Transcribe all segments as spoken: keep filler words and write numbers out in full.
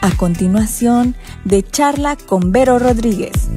A continuación, de Charla con Vero Rodríguez.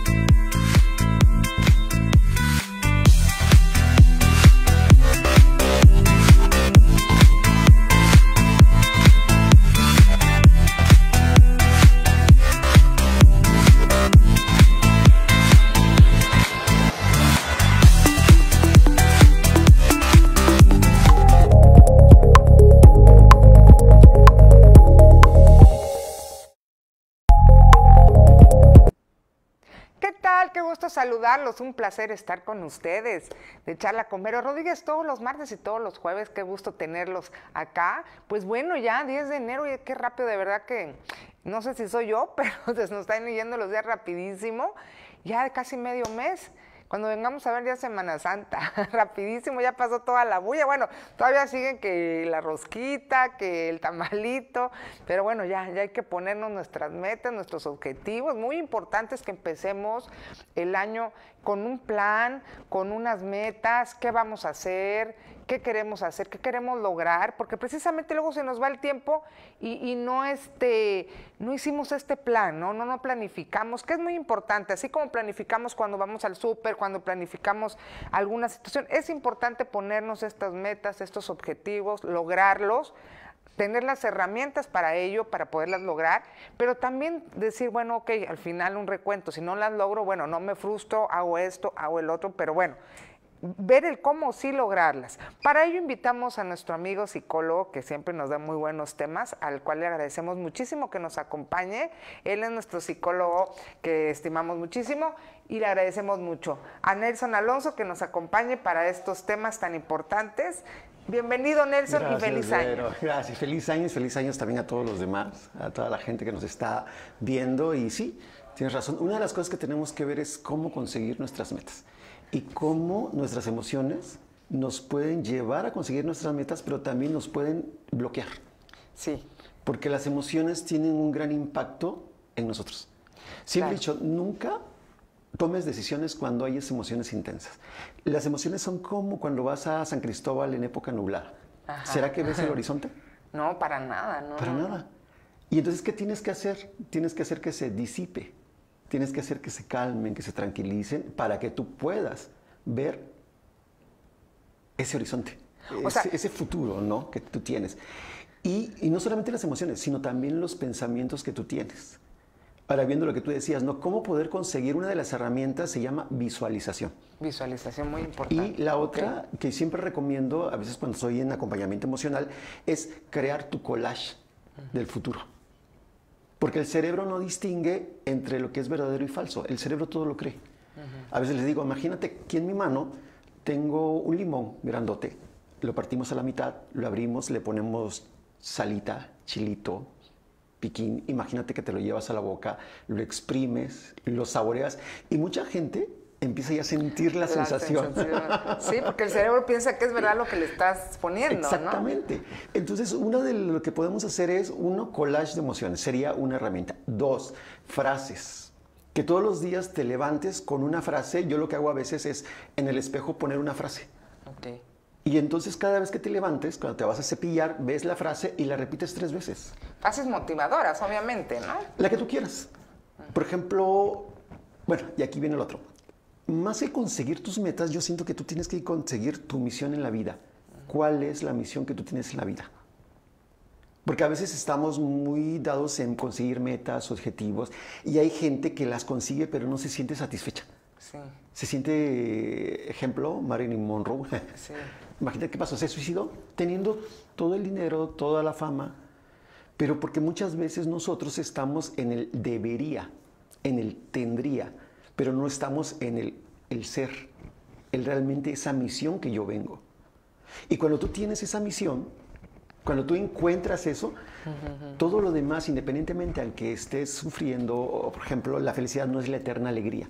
Qué gusto saludarlos, un placer estar con ustedes de Charla con Vero Rodríguez todos los martes y todos los jueves, qué gusto tenerlos acá. Pues bueno, ya diez de enero, y qué rápido, de verdad que no sé si soy yo, pero se nos están yendo los días rapidísimo, ya casi medio mes. Cuando vengamos a ver ya Semana Santa, rapidísimo, ya pasó toda la bulla. Bueno, todavía siguen que la rosquita, que el tamalito, pero bueno, ya, ya hay que ponernos nuestras metas, nuestros objetivos. Muy importantes que empecemos el año con un plan, con unas metas, qué vamos a hacer, qué queremos hacer, qué queremos lograr, porque precisamente luego se nos va el tiempo y, y no, este, no hicimos este plan, ¿no? No, no planificamos, que es muy importante, así como planificamos cuando vamos al súper, cuando planificamos alguna situación, es importante ponernos estas metas, estos objetivos, lograrlos, tener las herramientas para ello, para poderlas lograr, pero también decir, bueno, ok, al final un recuento, si no las logro, bueno, no me frustro, hago esto, hago el otro, pero bueno, ver el cómo sí lograrlas. Para ello invitamos a nuestro amigo psicólogo, que siempre nos da muy buenos temas, al cual le agradecemos muchísimo que nos acompañe. Él es nuestro psicólogo que estimamos muchísimo y le agradecemos mucho. A Nelson Alonso, que nos acompañe para estos temas tan importantes. Bienvenido, Nelson, Gracias, y feliz año. Vero. Gracias, feliz año, feliz años también a todos los demás, a toda la gente que nos está viendo. Y sí, tienes razón, una de las cosas que tenemos que ver es cómo conseguir nuestras metas y cómo nuestras emociones nos pueden llevar a conseguir nuestras metas, pero también nos pueden bloquear. Sí. Porque las emociones tienen un gran impacto en nosotros. Siempre he Claro. dicho, nunca tomes decisiones cuando hay emociones intensas. Las emociones son como cuando vas a San Cristóbal en época nublada. Ajá. ¿Será que ves el horizonte? No, para nada, no. Para nada. Y entonces, ¿qué tienes que hacer? Tienes que hacer que se disipe. Tienes que hacer que se calmen, que se tranquilicen, para que tú puedas ver ese horizonte, O ese, sea, ese futuro, ¿no?, que tú tienes. Y, y no solamente las emociones, sino también los pensamientos que tú tienes. Ahora, viendo lo que tú decías, ¿no?, cómo poder conseguir una de las herramientas se llama visualización. Visualización muy importante. Y la otra, okay, que siempre recomiendo, a veces cuando estoy en acompañamiento emocional, es crear tu collage uh-huh. del futuro. Porque el cerebro no distingue entre lo que es verdadero y falso. El cerebro todo lo cree. Uh-huh. A veces les digo, imagínate que en mi mano tengo un limón grandote. Lo partimos a la mitad, lo abrimos, le ponemos salita, chilito, piquín. Imagínate que te lo llevas a la boca, lo exprimes, lo saboreas. Y mucha gente empieza ya a sentir la, la sensación. sensación. Sí, porque el cerebro piensa que es verdad lo que le estás poniendo, exactamente. ¿No? Entonces, uno de lo que podemos hacer es, uno, collage de emociones, sería una herramienta. Dos, frases. Que todos los días te levantes con una frase. Yo lo que hago a veces es, en el espejo, poner una frase. Okay. Y entonces, cada vez que te levantes, cuando te vas a cepillar, ves la frase y la repites tres veces. Frases motivadoras, obviamente, ¿no? La que tú quieras. Por ejemplo, bueno, y aquí viene el otro. Más que conseguir tus metas, yo siento que tú tienes que conseguir tu misión en la vida. ¿Cuál es la misión que tú tienes en la vida? Porque a veces estamos muy dados en conseguir metas, objetivos, y hay gente que las consigue pero no se siente satisfecha. Sí. Se siente, ejemplo, Marilyn Monroe. Sí. Imagínate qué pasó, se suicidó teniendo todo el dinero, toda la fama, pero porque muchas veces nosotros estamos en el debería, en el tendría, pero no estamos en el, el ser, el realmente esa misión que yo vengo. Y cuando tú tienes esa misión, cuando tú encuentras eso, uh-huh. todo lo demás, independientemente aunque estés sufriendo, o, por ejemplo, la felicidad no es la eterna alegría,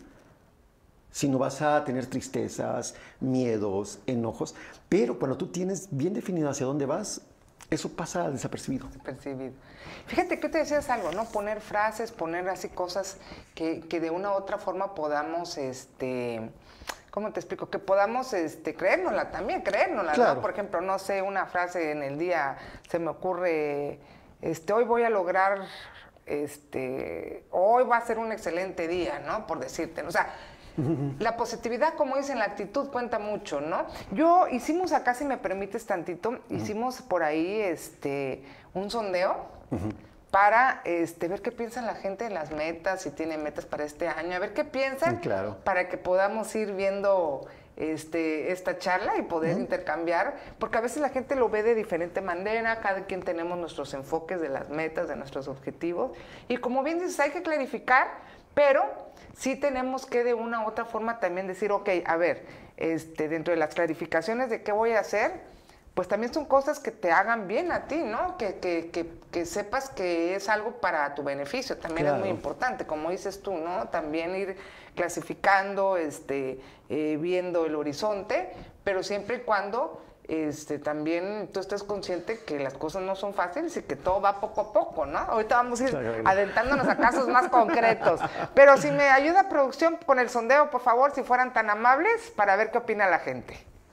sino vas a tener tristezas, miedos, enojos, pero cuando tú tienes bien definido hacia dónde vas, eso pasa desapercibido. Desapercibido. Fíjate que te decías algo, ¿no? Poner frases, poner así cosas que, que de una u otra forma podamos, este, ¿cómo te explico? Que podamos este, creérnosla también, creérnosla, claro. ¿no? Por ejemplo, no sé, una frase en el día, se me ocurre, este, hoy voy a lograr este, hoy va a ser un excelente día, ¿no? Por decirte, o sea, la positividad, como dicen, la actitud cuenta mucho, ¿no? Yo hicimos acá, si me permites tantito, uh-huh. hicimos por ahí este, un sondeo uh-huh. para este, ver qué piensa la gente en las metas, si tiene metas para este año, a ver qué piensan, claro. para que podamos ir viendo este, esta charla y poder uh-huh. intercambiar, porque a veces la gente lo ve de diferente manera, cada quien tenemos nuestros enfoques de las metas, de nuestros objetivos, y como bien dices, hay que clarificar, pero sí tenemos que de una u otra forma también decir, ok, a ver, este, dentro de las clarificaciones de qué voy a hacer, pues también son cosas que te hagan bien a ti, ¿no? Que, que, que, que sepas que es algo para tu beneficio, también claro. es muy importante, como dices tú, ¿no? También ir clasificando, este, eh, viendo el horizonte, pero siempre y cuando este, también tú estés consciente que las cosas no son fáciles y que todo va poco a poco, ¿no? Ahorita vamos a ir claro, claro. adentrándonos a casos más concretos. Pero si me ayuda producción con el sondeo, por favor, si fueran tan amables, para ver qué opina la gente.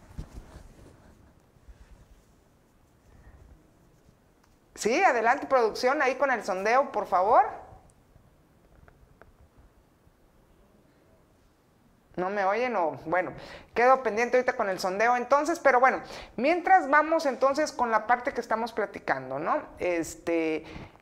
Sí, adelante producción, ahí con el sondeo, por favor. ¿No me oyen o...? Bueno, quedo pendiente ahorita con el sondeo entonces, pero bueno, mientras vamos entonces con la parte que estamos platicando, ¿no? Este,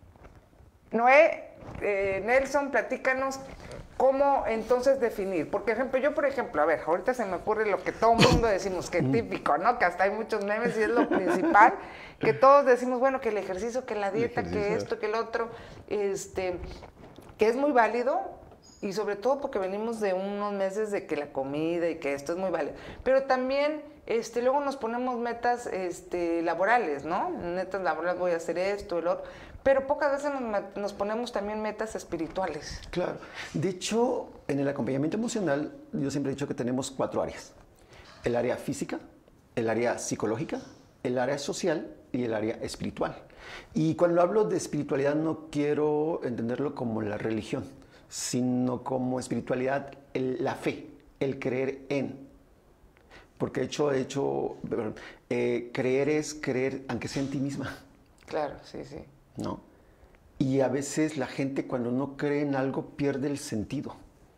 Noé, eh, Nelson, platícanos cómo entonces definir. Porque, por ejemplo, yo, por ejemplo, a ver, ahorita se me ocurre lo que todo el mundo decimos, que es típico, ¿no? Que hasta hay muchos memes y es lo principal, que todos decimos, bueno, que el ejercicio, que la dieta, que esto, que el otro, este, que es muy válido. Y sobre todo porque venimos de unos meses de que la comida y que esto es muy válido. Pero también este, luego nos ponemos metas este, laborales, ¿no? Metas laborales, voy a hacer esto, el otro. Pero pocas veces nos, nos ponemos también metas espirituales. Claro. De hecho, en el acompañamiento emocional, yo siempre he dicho que tenemos cuatro áreas. El área física, el área psicológica, el área social y el área espiritual. Y cuando hablo de espiritualidad no quiero entenderlo como la religión, sino como espiritualidad, el, la fe, el creer en. Porque de hecho, de hecho perdón, eh, creer es creer, aunque sea en ti misma. Claro, sí, sí. ¿No? Y a veces la gente cuando no cree en algo pierde el sentido.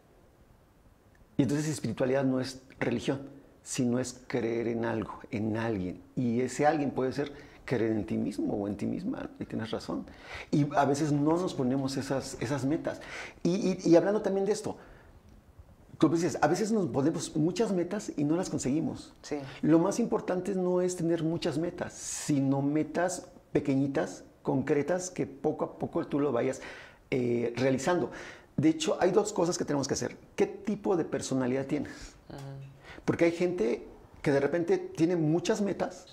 Y entonces espiritualidad no es religión, sino es creer en algo, en alguien. Y ese alguien puede ser creer en ti mismo o en ti misma, y tienes razón. Y a veces no nos ponemos esas, esas metas. Y, y, y hablando también de esto, tú dices, a veces nos ponemos muchas metas y no las conseguimos. Sí. Lo más importante no es tener muchas metas, sino metas pequeñitas, concretas, que poco a poco tú lo vayas eh, realizando. De hecho, hay dos cosas que tenemos que hacer. ¿Qué tipo de personalidad tienes? Uh-huh. Porque hay gente que de repente tiene muchas metas.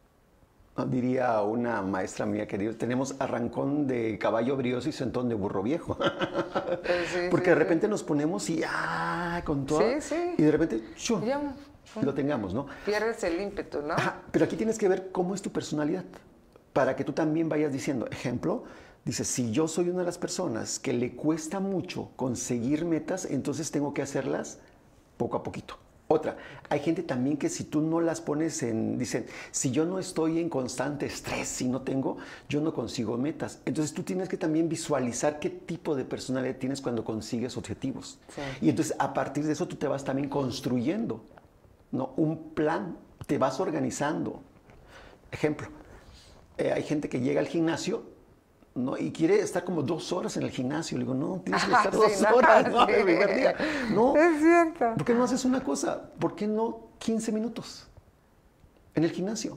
Diría una maestra mía que dijo, tenemos arrancón de caballo brioso y sentón de burro viejo. Sí, porque sí, de repente sí. nos ponemos y ah, con todo. Sí, sí. Y de repente, ¡shum! Ya, lo tengamos, ¿no? Pierdes el ímpetu, ¿no? Ajá, pero aquí tienes que ver cómo es tu personalidad. Para que tú también vayas diciendo, ejemplo, dices, si yo soy una de las personas que le cuesta mucho conseguir metas, entonces tengo que hacerlas poco a poquito. Otra, hay gente también que si tú no las pones en, dicen, si yo no estoy en constante estrés, si no tengo, yo no consigo metas. Entonces tú tienes que también visualizar qué tipo de personalidad tienes cuando consigues objetivos. Sí. Y entonces a partir de eso tú te vas también construyendo, ¿no? Un plan, te vas organizando. Ejemplo, eh, hay gente que llega al gimnasio, ¿no? Y quiere estar como dos horas en el gimnasio. Le digo, no, tienes que estar ah, dos sí, horas, no, ¿no? Sí. El primer día. No, es cierto. ¿Por qué no haces una cosa? ¿Por qué no quince minutos en el gimnasio?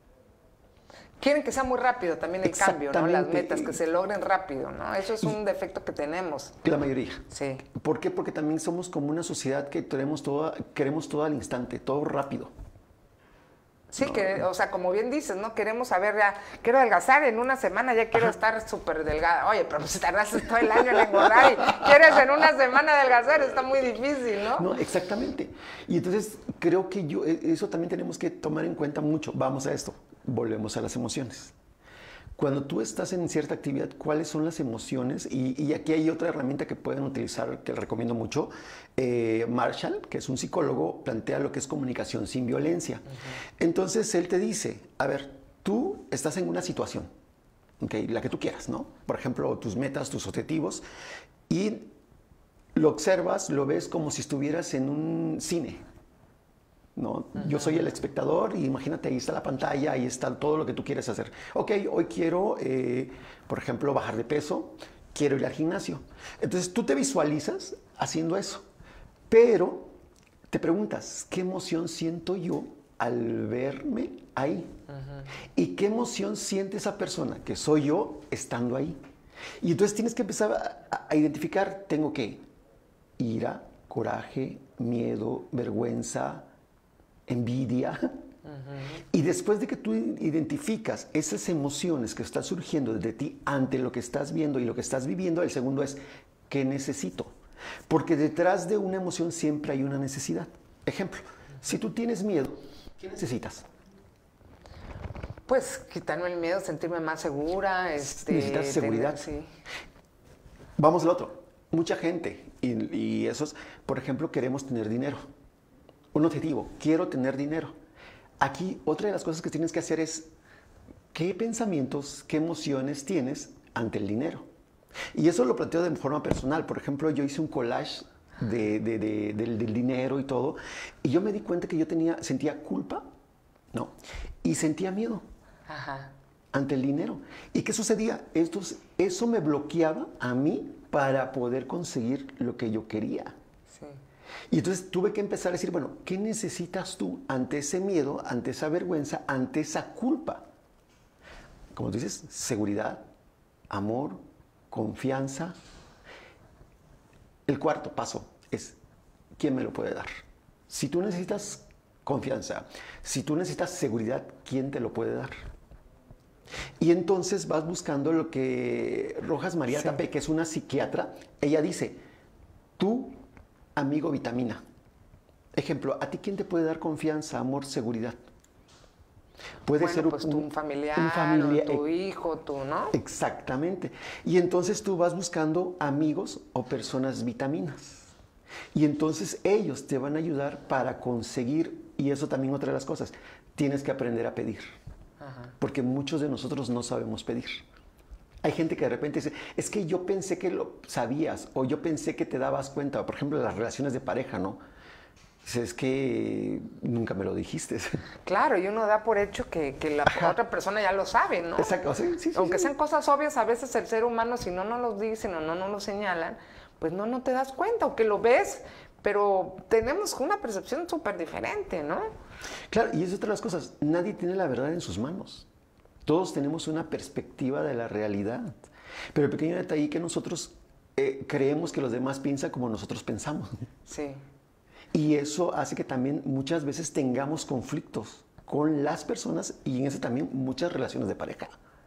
Quieren que sea muy rápido también el cambio, ¿no? Las metas, que se logren rápido, ¿no? Eso es un defecto que tenemos. La mayoría. Sí. ¿Por qué? Porque también somos como una sociedad que tenemos todo, queremos todo al instante, todo rápido. Sí, no, que, o sea, como bien dices, ¿no? Queremos saber, ya, quiero adelgazar en una semana, ya quiero Ajá. estar súper delgada. Oye, pero pues tardaste todo el año en engordar y quieres en una semana adelgazar, está muy difícil, ¿no? No, exactamente. Y entonces creo que yo, eso también tenemos que tomar en cuenta mucho. Vamos a esto, volvemos a las emociones. Cuando tú estás en cierta actividad, ¿cuáles son las emociones? Y, y aquí hay otra herramienta que pueden utilizar, que recomiendo mucho. Eh, Marshall, que es un psicólogo, plantea lo que es comunicación sin violencia. Uh-huh. Entonces, él te dice, a ver, tú estás en una situación ¿okay? La que tú quieras, ¿no? Por ejemplo, tus metas, tus objetivos, y lo observas, lo ves como si estuvieras en un cine, ¿no? Uh-huh. Yo soy el espectador y imagínate, ahí está la pantalla, ahí está todo lo que tú quieres hacer. Ok, hoy quiero, eh, por ejemplo, bajar de peso, quiero ir al gimnasio. Entonces tú te visualizas haciendo eso, pero te preguntas, ¿qué emoción siento yo al verme ahí? Uh-huh. ¿Y qué emoción siente esa persona, que soy yo, estando ahí? Y entonces tienes que empezar a, a identificar, tengo que ira, coraje, miedo, vergüenza, envidia. Uh-huh. Y después de que tú identificas esas emociones que están surgiendo de ti ante lo que estás viendo y lo que estás viviendo, el segundo es, ¿qué necesito? Porque detrás de una emoción siempre hay una necesidad. Ejemplo, uh-huh. si tú tienes miedo, ¿qué necesitas? Pues quitarme el miedo, sentirme más segura. Este, necesitas seguridad. Tener, sí. Vamos al otro. Mucha gente, y, y esos, por ejemplo, queremos tener dinero. Un objetivo, quiero tener dinero. Aquí, otra de las cosas que tienes que hacer es, ¿qué pensamientos, qué emociones tienes ante el dinero? Y eso lo planteo de forma personal. Por ejemplo, yo hice un collage de, de, de, del, del dinero y todo, y yo me di cuenta que yo tenía, sentía culpa, ¿no? Y sentía miedo. Ajá. Ante el dinero. ¿Y qué sucedía? Esto, eso me bloqueaba a mí para poder conseguir lo que yo quería. Sí. Y entonces tuve que empezar a decir, bueno, ¿qué necesitas tú ante ese miedo, ante esa vergüenza, ante esa culpa? Como tú dices, seguridad, amor, confianza. El cuarto paso es, ¿quién me lo puede dar? Si tú necesitas confianza, si tú necesitas seguridad, ¿quién te lo puede dar? Y entonces vas buscando lo que Rojas María sí. Tapé, que es una psiquiatra, ella dice, tú, amigo vitamina. Ejemplo, ¿a ti quién te puede dar confianza, amor, seguridad? Puede bueno, ser pues un, un familiar, un familia, tu hijo, tú, ¿no? Exactamente. Y entonces tú vas buscando amigos o personas vitaminas. Y entonces ellos te van a ayudar para conseguir, y eso también otra de las cosas, tienes que aprender a pedir. Ajá. Porque muchos de nosotros no sabemos pedir. Hay gente que de repente dice, es que yo pensé que lo sabías, o yo pensé que te dabas cuenta. Por ejemplo, las relaciones de pareja, ¿no? Dice, es que nunca me lo dijiste. Claro, y uno da por hecho que, que la Ajá. otra persona ya lo sabe, ¿no? Exacto, sí, sí, sí. Aunque sí. sean cosas obvias, a veces el ser humano, si no nos lo dicen o no nos lo señalan, pues no, no te das cuenta, o que lo ves, pero tenemos una percepción súper diferente, ¿no? Claro, y es otra de las cosas, nadie tiene la verdad en sus manos. Todos tenemos una perspectiva de la realidad. Pero el pequeño detalle es que nosotros eh, creemos que los demás piensan como nosotros pensamos. Sí. Y eso hace que también muchas veces tengamos conflictos con las personas y en eso también muchas relaciones de pareja.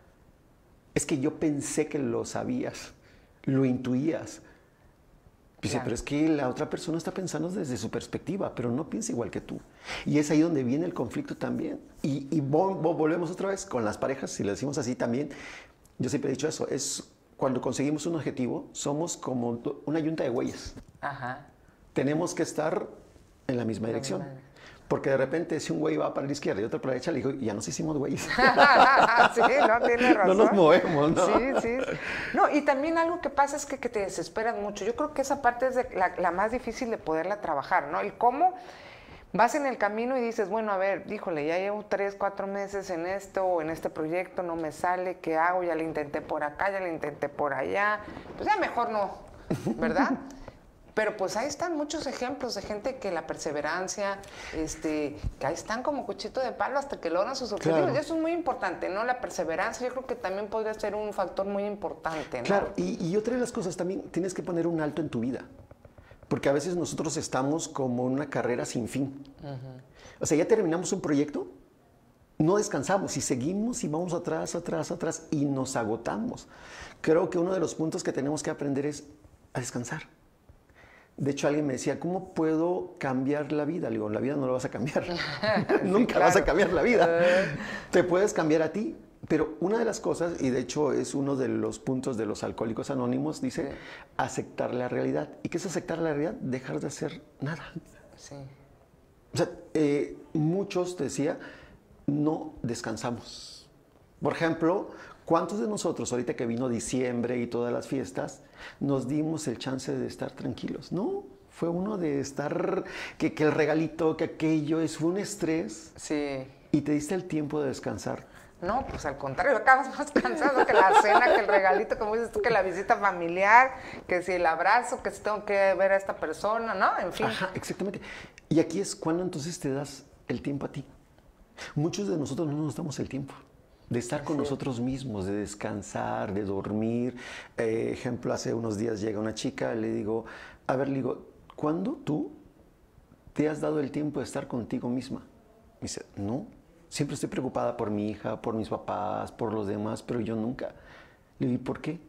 Es que yo pensé que lo sabías, lo intuías. Dice, claro. Pero es que la otra persona está pensando desde su perspectiva, pero no piensa igual que tú. Y es ahí donde viene el conflicto también. Y, y vo, vo, volvemos otra vez con las parejas, si lo decimos así también. Yo siempre he dicho eso, es cuando conseguimos un objetivo, somos como una yunta de güeyes. Ajá. Tenemos que estar en la misma dirección. Porque de repente si un güey va para la izquierda y otro para la derecha, le digo, ya nos hicimos güeyes. Sí, no, tiene razón. No nos movemos, ¿no? Sí, sí. No, y también algo que pasa es que, que te desesperas mucho. Yo creo que esa parte es de la, la más difícil de poderla trabajar, ¿no? El cómo vas en el camino y dices, bueno, a ver, híjole, ya llevo tres, cuatro meses en esto o en este proyecto, no me sale, ¿qué hago? Ya le intenté por acá, ya le intenté por allá. Pues ya mejor no, ¿verdad? Pero pues ahí están muchos ejemplos de gente que la perseverancia, este, que ahí están como cuchito de palo hasta que logran sus objetivos. Claro. Y eso es muy importante, ¿no? La perseverancia yo creo que también podría ser un factor muy importante, ¿no? Claro, y, y otra de las cosas también, tienes que poner un alto en tu vida. Porque a veces nosotros estamos como en una carrera sin fin. Uh-huh. O sea, ya terminamos un proyecto, no descansamos y seguimos y vamos atrás, atrás, atrás y nos agotamos. Creo que uno de los puntos que tenemos que aprender es a descansar. De hecho, alguien me decía, ¿cómo puedo cambiar la vida? Le digo, la vida no la vas a cambiar. Nunca sí, claro. vas a cambiar la vida. Uh... Te puedes cambiar a ti. Pero una de las cosas, y de hecho es uno de los puntos de los Alcohólicos Anónimos, dice sí. aceptar la realidad. ¿Y qué es aceptar la realidad? Dejar de hacer nada. Sí. O sea, eh, muchos, decía, no descansamos. Por ejemplo, ¿Cuántos de nosotros, ahorita que vino diciembre y todas las fiestas, nos dimos el chance de estar tranquilos? No, fue uno de estar, que, que el regalito, que aquello, es un estrés. Sí. Y te diste el tiempo de descansar. No, pues al contrario, acabas más cansado que la cena, que el regalito, como dices tú, que la visita familiar, que si el abrazo, que si tengo que ver a esta persona, ¿no? En fin. Ajá, exactamente. Y aquí es cuando entonces te das el tiempo a ti. Muchos de nosotros no nos damos el tiempo de estar con Sí. nosotros mismos, de descansar, de dormir. Eh, ejemplo, hace unos días llega una chica, le digo, a ver, le digo, ¿cuándo tú te has dado el tiempo de estar contigo misma? Me dice, no, siempre estoy preocupada por mi hija, por mis papás, por los demás, pero yo nunca. Le digo, ¿y por qué?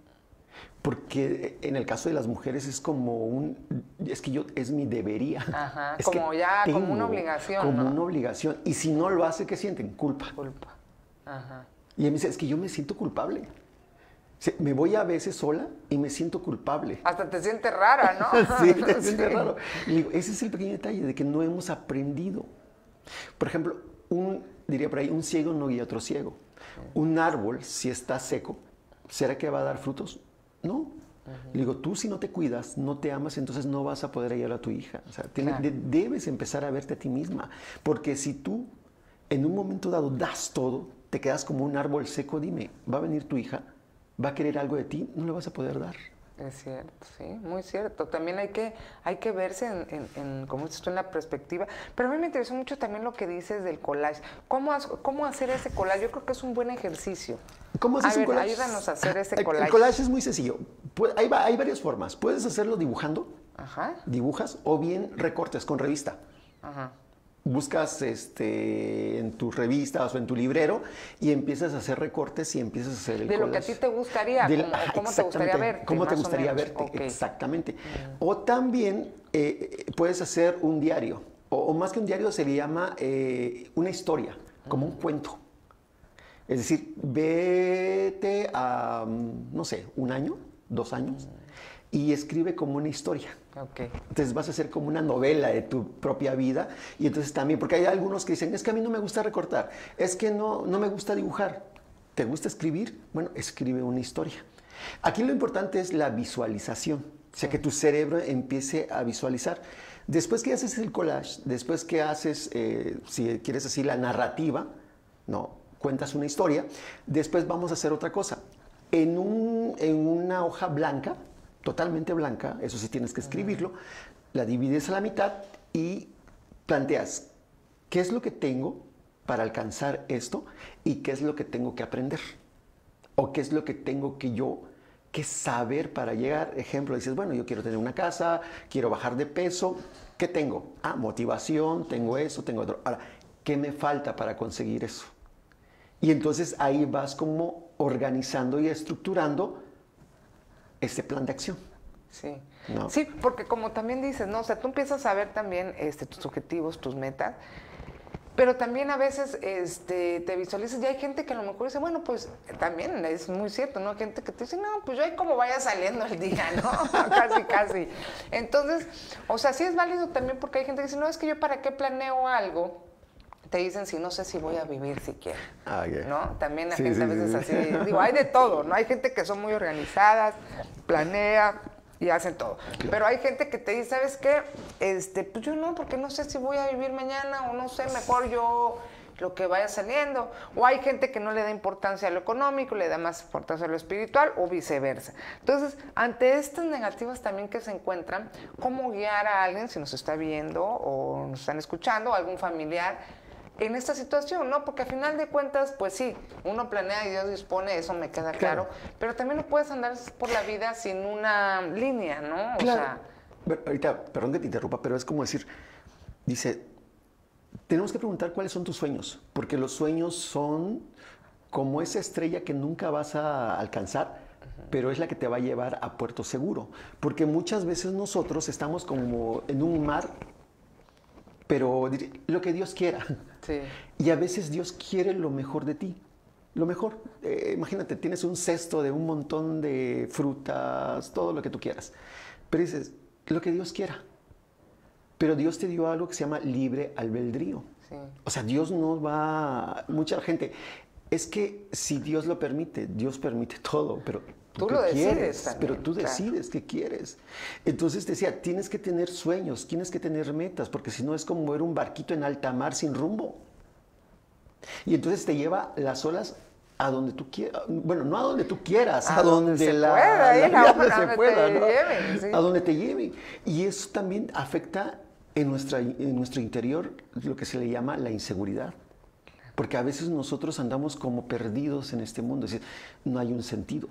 Porque en el caso de las mujeres es como un, es que yo, es mi debería. Ajá, Es como que ya, como tengo, una obligación, Como ¿no? una obligación. Y si no lo hace, ¿qué sienten? Culpa. Culpa. Ajá. Y ella me dice, es que yo me siento culpable. O sea, me voy a veces sola y me siento culpable. Hasta te sientes rara, ¿no? Sí, te sientes Sí. raro. Y le digo, ese es el pequeño detalle de que no hemos aprendido. Por ejemplo, un, diría por ahí, un ciego no guía a otro ciego. Un árbol, si está seco, ¿será que va a dar frutos? No. Le digo, tú si no te cuidas, no te amas, entonces no vas a poder ayudar a tu hija. O sea, tiene- Claro. de- debes empezar a verte a ti misma. Porque si tú en un momento dado das todo, te quedas como un árbol seco, dime, ¿va a venir tu hija? ¿Va a querer algo de ti? No le vas a poder dar. Es cierto, sí, muy cierto. También hay que, hay que verse en, en, en, como dices tú, en la perspectiva. Pero a mí me interesó mucho también lo que dices del collage. ¿Cómo, has- cómo hacer ese collage? Yo creo que es un buen ejercicio. ¿Cómo haces A un ver, collage? ayúdanos a hacer ese El- collage. El collage es muy sencillo. Pu- Hay, va- hay varias formas. Puedes hacerlo dibujando, Ajá, dibujas, o bien recortes con revista. ajá. Buscas este, en tus revistas o en tu librero y empiezas a hacer recortes y empiezas a hacer el De lo que a collage. ti te gustaría, Del- como- ajá, ¿cómo te gustaría exactamente, verte, ¿Cómo te más o gustaría menos? verte? Ok. Exactamente. O también eh, puedes hacer un diario, o, o más que un diario se le llama eh, una historia, como un cuento. Es decir, vete a, mm, no sé, un año, dos años, y escribe como una historia. Ok. Entonces vas a hacer como una novela de tu propia vida y entonces también, porque hay algunos que dicen, es que a mí no me gusta recortar, es que no, no me gusta dibujar. ¿Te gusta escribir? Bueno, escribe una historia. Aquí lo importante es la visualización, o sea, que tu cerebro empiece a visualizar. Después que haces el collage, después que haces, eh, si quieres así, la narrativa, no, cuentas una historia, después vamos a hacer otra cosa. En, un, en una hoja blanca, totalmente blanca, eso sí tienes que escribirlo, la divides a la mitad y planteas qué es lo que tengo para alcanzar esto y qué es lo que tengo que aprender o qué es lo que tengo que yo que saber para llegar. Ejemplo, dices, bueno, yo quiero tener una casa, quiero bajar de peso, ¿qué tengo? Ah, motivación, tengo eso, tengo otro. Ahora, ¿qué me falta para conseguir eso? Y entonces ahí vas como organizando y estructurando este plan de acción. Sí. ¿No? Sí, porque como también dices, ¿no? O sea, tú empiezas a ver también este, tus objetivos, tus metas, pero también a veces este, te visualizas y hay gente que a lo mejor dice, bueno, pues también es muy cierto, ¿no? Hay gente que te dice, no, pues yo ahí como vaya saliendo el día, ¿no? Casi, casi. Entonces, o sea, sí es válido también porque hay gente que dice, no, es que yo para qué planeo algo, te dicen, si no sé si voy a vivir siquiera, Ah, yeah. ¿no? También la Sí, gente sí, a veces sí, sí. así, digo, hay de todo, ¿no? Hay gente que son muy organizadas, planea y hacen todo. Pero hay gente que te dice, ¿sabes qué? Este, pues yo no, porque no sé si voy a vivir mañana o no sé, mejor yo lo que vaya saliendo. O hay gente que no le da importancia a lo económico, le da más importancia a lo espiritual o viceversa. Entonces, ante estas negativas también que se encuentran, ¿cómo guiar a alguien si nos está viendo o nos están escuchando, o algún familiar en esta situación, ¿no? Porque al final de cuentas, pues sí, uno planea y Dios dispone, eso me queda claro, Claro. pero también no puedes andar por la vida sin una línea, ¿no? O Claro. sea, Pero ahorita, perdón que te interrumpa, pero es como decir, dice, tenemos que preguntar cuáles son tus sueños, porque los sueños son como esa estrella que nunca vas a alcanzar, pero es la que te va a llevar a puerto seguro. Porque muchas veces nosotros estamos como en un mar, pero dir- lo que Dios quiera. sí, Y a veces Dios quiere lo mejor de ti. Lo mejor. Eh, imagínate, tienes un cesto de un montón de frutas, todo lo que tú quieras. Pero dices, lo que Dios quiera. Pero Dios te dio algo que se llama libre albedrío. sí, O sea, Dios no va... Mucha gente... Es que si Dios lo permite, Dios permite todo, pero tú ¿qué lo decides quieres? también, Pero tú claro. decides qué quieres. Entonces decía, tienes que tener sueños, tienes que tener metas, porque si no es como ver un barquito en alta mar sin rumbo. Y entonces te lleva las olas a donde tú quieras, bueno, no a donde tú quieras, a, A donde, donde se la, pueda, la ir, a vida donde se te pueda, ¿no? lleven, sí. A donde te lleven. Y eso también afecta en, nuestra, en nuestro interior lo que se le llama la inseguridad. Porque a veces nosotros andamos como perdidos en este mundo, es decir, no hay un sentido.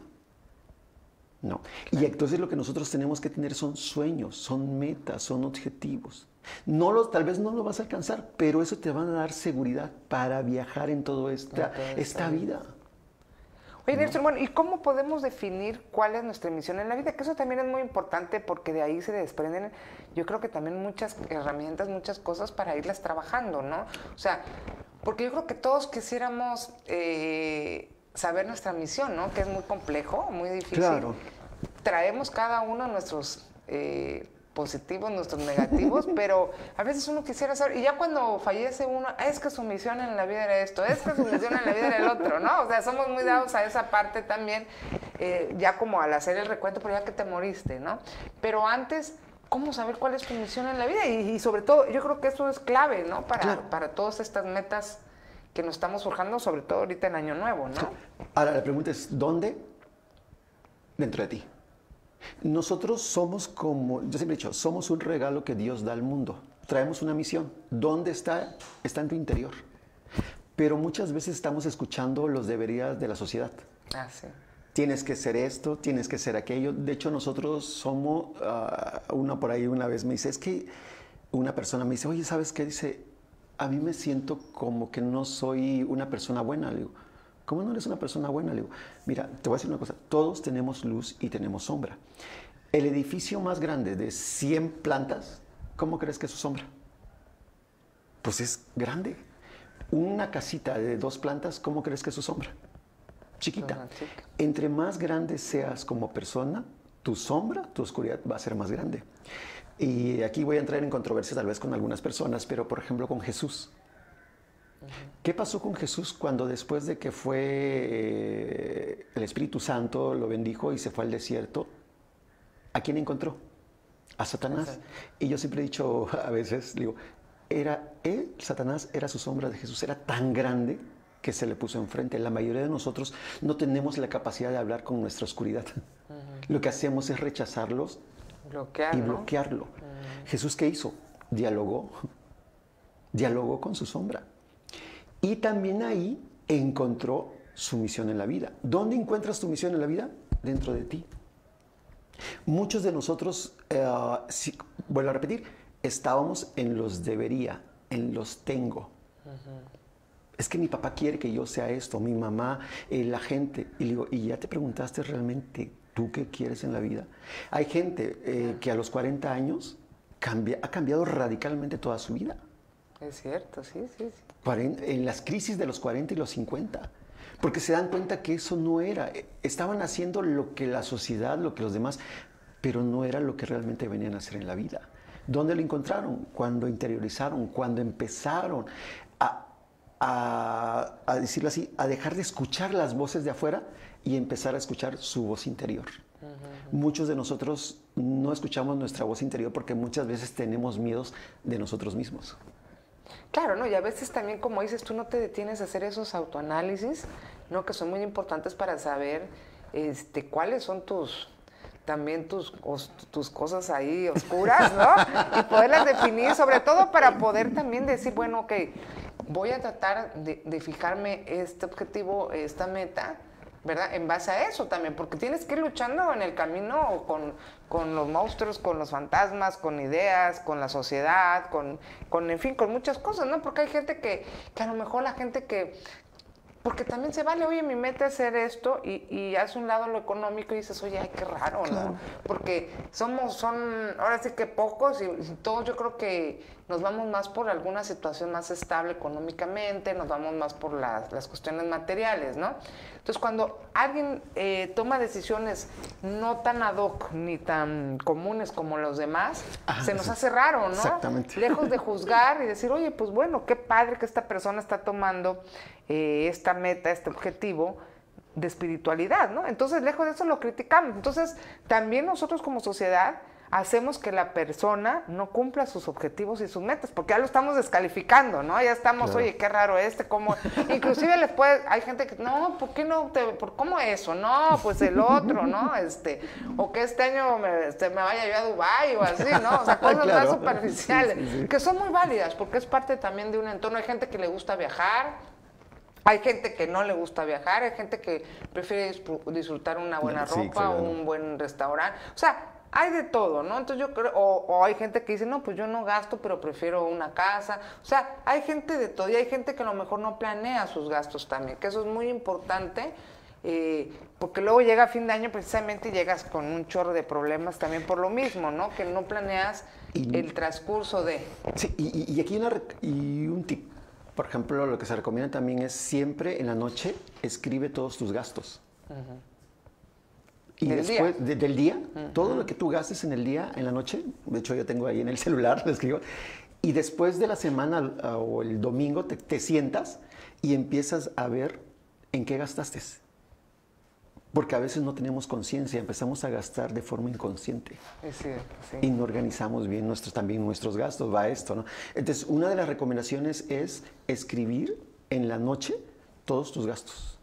No. Y entonces lo que nosotros tenemos que tener son sueños, son metas, son objetivos. No los, tal vez no lo vas a alcanzar, pero eso te va a dar seguridad para viajar en toda esta, Entonces, esta vida. Oye, Néstor, bueno, ¿y cómo podemos definir cuál es nuestra misión en la vida? Que eso también es muy importante porque de ahí se desprenden, yo creo que también muchas herramientas, muchas cosas para irlas trabajando, ¿no? O sea, porque yo creo que todos quisiéramos eh, saber nuestra misión, ¿no? Que es muy complejo, muy difícil. Claro. Traemos cada uno nuestros eh, positivos, nuestros negativos, pero a veces uno quisiera saber, y ya cuando fallece uno, es que su misión en la vida era esto, es que su misión en la vida era el otro, ¿no? O sea, somos muy dados a esa parte también, eh, ya como al hacer el recuento, pero ya que te moriste, ¿no? Pero antes, ¿cómo saber cuál es tu misión en la vida? Y, y sobre todo, yo creo que eso es clave, ¿no? Para, Claro. para todas estas metas que nos estamos forjando, sobre todo ahorita en Año Nuevo, ¿no? Ahora la pregunta es, ¿dónde? Dentro de ti. Nosotros somos como, yo siempre he dicho, somos un regalo que Dios da al mundo. Traemos una misión. ¿Dónde está? Está en tu interior. Pero muchas veces estamos escuchando los deberías de la sociedad. Ah, sí. Tienes que ser esto, tienes que ser aquello. De hecho, nosotros somos, uh, una por ahí una vez me dice, es que una persona me dice, oye, ¿sabes qué? Dice, a mí me siento como que no soy una persona buena. Le digo, ¿cómo no eres una persona buena? Le digo, mira, te voy a decir una cosa, todos tenemos luz y tenemos sombra. El edificio más grande de cien plantas, ¿cómo crees que es su sombra? Pues es grande. Una casita de dos plantas, ¿cómo crees que es su sombra? Chiquita. Entre más grande seas como persona, tu sombra, tu oscuridad va a ser más grande. Y aquí voy a entrar en controversia tal vez con algunas personas, pero por ejemplo con Jesús. ¿Qué pasó con Jesús cuando después de que fue eh, el Espíritu Santo lo bendijo y se fue al desierto? ¿A quién encontró? A Satanás. Ajá. Y yo siempre he dicho a veces, digo, era él, Satanás, era su sombra de Jesús, era tan grande que se le puso enfrente. La mayoría de nosotros no tenemos la capacidad de hablar con nuestra oscuridad. Uh-huh. Lo que hacemos es rechazarlos Bloquear, y ¿no? bloquearlo. Uh-huh. Jesús, ¿qué hizo? Dialogó. Dialogó con su sombra. Y también ahí encontró su misión en la vida. ¿Dónde encuentras tu misión en la vida? Dentro de ti. Muchos de nosotros, uh, si, vuelvo a repetir, estábamos en los debería, en los tengo. Uh-huh. Es que mi papá quiere que yo sea esto, mi mamá, eh, la gente. Y digo, ¿y ya te preguntaste realmente tú qué quieres en la vida? Hay gente eh, que a los cuarenta años cambia, ha cambiado radicalmente toda su vida. Es cierto, sí, sí, sí. En las crisis de los cuarenta y los cincuenta, porque se dan cuenta que eso no era, estaban haciendo lo que la sociedad, lo que los demás, pero no era lo que realmente venían a hacer en la vida. ¿Dónde lo encontraron? Cuando interiorizaron, cuando empezaron a, a, a decirlo así, a dejar de escuchar las voces de afuera y empezar a escuchar su voz interior. Uh-huh. Muchos de nosotros no escuchamos nuestra voz interior porque muchas veces tenemos miedos de nosotros mismos. Claro, ¿no? Y a veces también, como dices, tú no te detienes a hacer esos autoanálisis, ¿no? Que son muy importantes para saber este, cuáles son tus, también tus, os, tus cosas ahí oscuras, ¿no? Y poderlas definir, sobre todo para poder también decir, bueno, ok, voy a tratar de, de fijarme este objetivo, esta meta, ¿verdad? En base a eso también, porque tienes que ir luchando en el camino con, con los monstruos, con los fantasmas, con ideas, con la sociedad, con, con, en fin, con muchas cosas, ¿no? Porque hay gente que, que a lo mejor la gente que, porque también se vale, oye, mi meta es hacer esto y, y hace un lado lo económico y dices, oye, ay, qué raro, ¿no? Claro. Porque somos, son, ahora sí que pocos y, y todos yo creo que, nos vamos más por alguna situación más estable económicamente, nos vamos más por las, las cuestiones materiales, ¿no? Entonces, cuando alguien eh, toma decisiones no tan ad hoc ni tan comunes como los demás, Ah, se nos sí. hace raro, ¿no? Exactamente. Lejos de juzgar y decir, oye, pues bueno, qué padre que esta persona está tomando eh, esta meta, este objetivo de espiritualidad, ¿no? Entonces, lejos de eso lo criticamos. Entonces, también nosotros como sociedad hacemos que la persona no cumpla sus objetivos y sus metas, porque ya lo estamos descalificando, ¿no? Ya estamos, Claro. oye, qué raro este, cómo... Inclusive les puede, hay gente que, no, ¿por qué no? Te, por, ¿Cómo eso? No, pues el otro, ¿no? Este, o que este año me, este, me vaya yo a Dubái o así, ¿no? O sea, cosas Claro. más superficiales, Sí, sí, sí. que son muy válidas, porque es parte también de un entorno. Hay gente que le gusta viajar, hay gente que no le gusta viajar, hay gente que prefiere disfr- disfrutar una buena Sí, ropa claro. o un buen restaurante. O sea, hay de todo, ¿no? Entonces yo creo, o, o hay gente que dice, no, pues yo no gasto, pero prefiero una casa. O sea, hay gente de todo y hay gente que a lo mejor no planea sus gastos también, que eso es muy importante, eh, porque luego llega fin de año precisamente y llegas con un chorro de problemas también por lo mismo, ¿no? Que no planeas Y- el transcurso de... Sí, y, y- y aquí una rec- y un tip. Por ejemplo, lo que se recomienda también es siempre en la noche escribe todos tus gastos. Y Del después día. de- del día, todo lo que tú gastes en el día, en la noche, de hecho yo tengo ahí en el celular, lo escribo, y después de la semana ah, o el domingo te, te sientas y empiezas a ver en qué gastaste. Porque a veces no tenemos conciencia, empezamos a gastar de forma inconsciente Es cierto, sí. y no organizamos bien nuestros, también nuestros gastos, va esto, ¿no? Entonces, una de las recomendaciones es escribir en la noche todos tus gastos.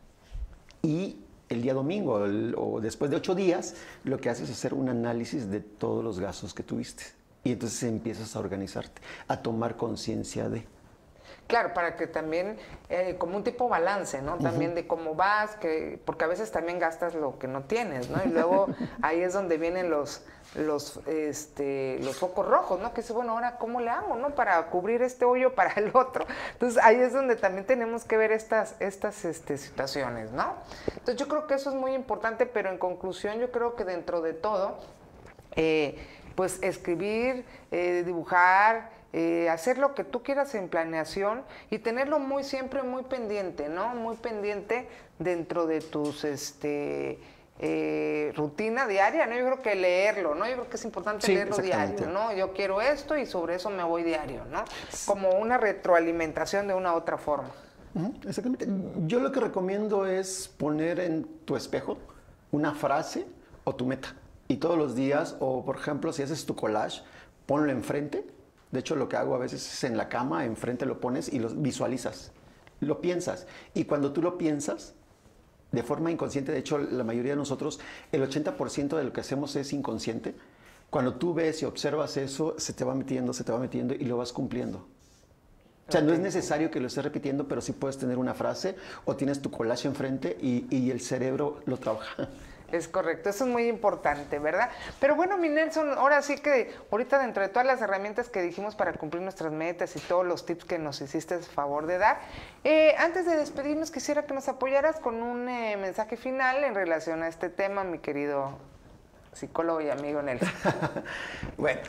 Y el día domingo el- o después de ocho días, lo que haces es hacer un análisis de todos los gastos que tuviste. Y entonces empiezas a organizarte, a tomar conciencia de... Claro, para que también, eh, como un tipo balance, ¿no? También de cómo vas, que, porque a veces también gastas lo que no tienes, ¿no? Y luego ahí es donde vienen los, los, este, los focos rojos, ¿no? Que dice, bueno, ahora, ¿cómo le hago, no? Para cubrir este hoyo para el otro. Entonces, ahí es donde también tenemos que ver estas, estas este, situaciones, ¿no? Entonces, yo creo que eso es muy importante, pero en conclusión, yo creo que dentro de todo, eh, pues escribir, eh, dibujar, eh, hacer lo que tú quieras en planeación y tenerlo muy siempre muy pendiente, ¿no? Muy pendiente dentro de tus este eh, rutina diaria, ¿no? Yo creo que leerlo, ¿no? Yo creo que es importante Sí, leerlo diario, exactamente. ¿no? Yo quiero esto y sobre eso me voy diario, ¿no? Como una retroalimentación de una u otra forma. Ujú, exactamente. Yo lo que recomiendo es poner en tu espejo una frase o tu meta. Y todos los días, o por ejemplo, si haces tu collage, ponlo enfrente. De hecho, lo que hago a veces es en la cama, enfrente lo pones y lo visualizas. Lo piensas. Y cuando tú lo piensas, de forma inconsciente, de hecho, la mayoría de nosotros, el ochenta por ciento de lo que hacemos es inconsciente. Cuando tú ves y observas eso, se te va metiendo, se te va metiendo y lo vas cumpliendo. O sea, no es necesario que lo estés repitiendo, pero sí puedes tener una frase o tienes tu collage enfrente y, y el cerebro lo trabaja. Es correcto, eso es muy importante, ¿verdad? Pero bueno, mi Nelson, ahora sí que ahorita dentro de todas las herramientas que dijimos para cumplir nuestras metas y todos los tips que nos hiciste el favor de dar, eh, antes de despedirnos quisiera que nos apoyaras con un eh, mensaje final en relación a este tema, mi querido psicólogo y amigo Nelson. Bueno,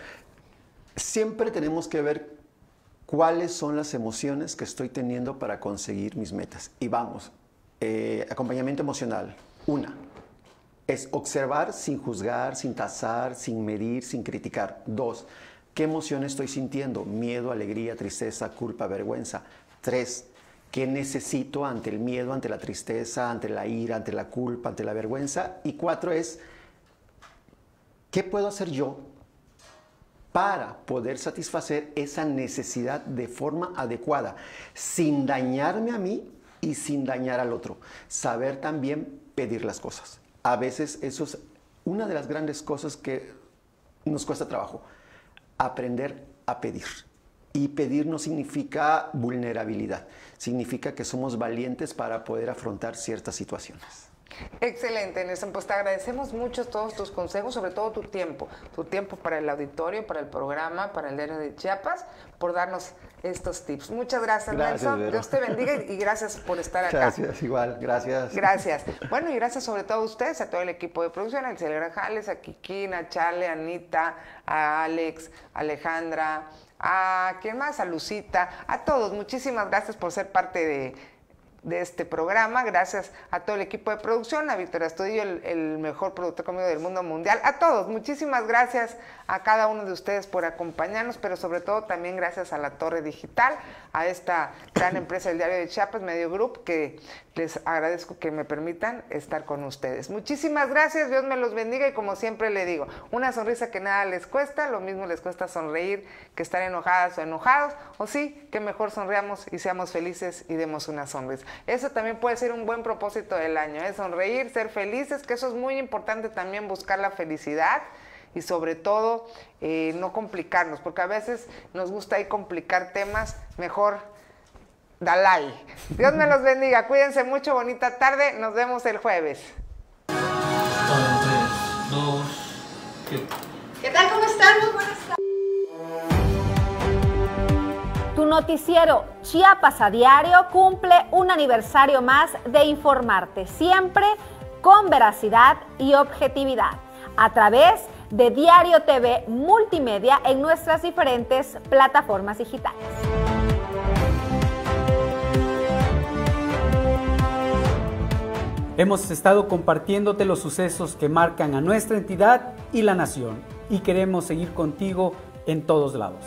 siempre tenemos que ver cuáles son las emociones que estoy teniendo para conseguir mis metas. Y vamos, eh, acompañamiento emocional, una. Es observar sin juzgar, sin tasar, sin medir, sin criticar. Dos, ¿qué emoción estoy sintiendo? Miedo, alegría, tristeza, culpa, vergüenza. Tres, ¿qué necesito ante el miedo, ante la tristeza, ante la ira, ante la culpa, ante la vergüenza? Y cuatro es, ¿qué puedo hacer yo para poder satisfacer esa necesidad de forma adecuada, sin dañarme a mí y sin dañar al otro? Saber también pedir las cosas. A veces eso es una de las grandes cosas que nos cuesta trabajo, aprender a pedir. Y pedir no significa vulnerabilidad, significa que somos valientes para poder afrontar ciertas situaciones. Excelente, Nelson. Pues te agradecemos mucho todos tus consejos, sobre todo tu tiempo, tu tiempo para el auditorio, para el programa, para el Diario de Chiapas, por darnos estos tips. Muchas gracias, gracias Nelson. Vero. Dios te bendiga y gracias por estar acá. Gracias, igual, gracias. Gracias. Bueno, y gracias sobre todo a ustedes, a todo el equipo de producción, a Elciel Grajales, a Kikín, a Charle, a Anita, a Alex, a Alejandra, a ¿quién más? A Lucita, a todos. Muchísimas gracias por ser parte de de este programa, gracias a todo el equipo de producción, a Víctor Astudillo, el, el mejor productor conmigo del mundo mundial, a todos, muchísimas gracias a cada uno de ustedes por acompañarnos, pero sobre todo también gracias a la Torre Digital, a esta gran empresa del Diario de Chiapas, Medio Group, que les agradezco que me permitan estar con ustedes. Muchísimas gracias, Dios me los bendiga y como siempre le digo, una sonrisa que nada les cuesta, lo mismo les cuesta sonreír que estar enojadas o enojados, o sí, que mejor sonreamos y seamos felices y demos una sonrisa. Eso también puede ser un buen propósito del año, ¿eh? Sonreír, ser felices, que eso es muy importante también, buscar la felicidad y sobre todo eh, no complicarnos, porque a veces nos gusta ahí complicar temas, mejor Dalai. Dios me los bendiga, cuídense mucho, bonita tarde, nos vemos el jueves. Uno, tres, dos, ¿qué? ¿Qué tal? ¿Cómo están? Muy buenas tardes. Tu noticiero Chiapas a Diario cumple un aniversario más de informarte siempre con veracidad y objetividad a través de Diario T V Multimedia en nuestras diferentes plataformas digitales. Hemos estado compartiéndote los sucesos que marcan a nuestra entidad y la nación y queremos seguir contigo en todos lados.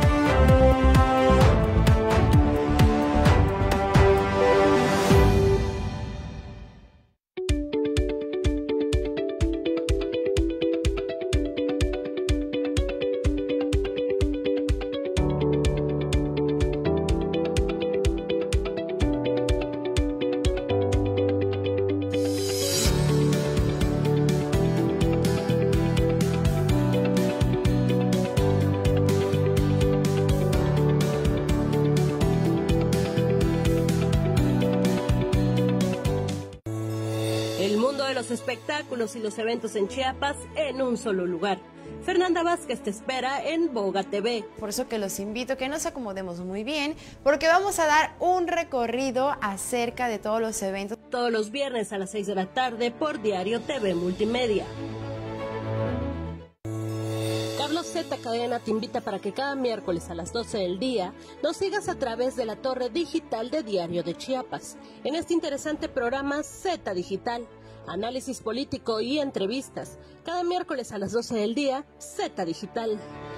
Espectáculos y los eventos en Chiapas en un solo lugar. Fernanda Vázquez te espera en Boga T V. Por eso que los invito a que nos acomodemos muy bien, porque vamos a dar un recorrido acerca de todos los eventos. Todos los viernes a las seis de la tarde por Diario T V Multimedia. Carlos Z Cadena te invita para que cada miércoles a las doce del día nos sigas a través de la torre digital de Diario de Chiapas. En este interesante programa Z Digital, análisis político y entrevistas. Cada miércoles a las doce del día, Z Digital.